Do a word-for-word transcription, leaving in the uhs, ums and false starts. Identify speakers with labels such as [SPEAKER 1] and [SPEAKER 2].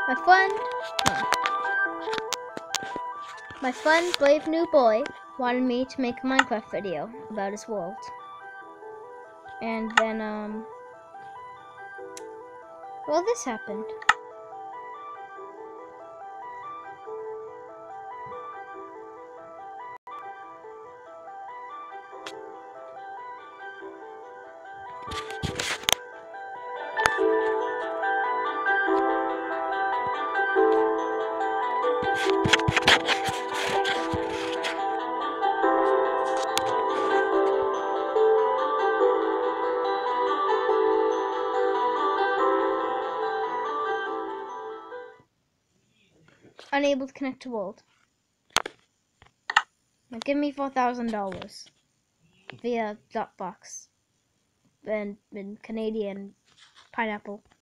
[SPEAKER 1] My friend, no. My friend Brave New Boy wanted me to make a Minecraft video about his world. And then, um, well, this happened. Unable to connect to world. Now give me four thousand dollars via Dropbox and, and Canadian pineapple.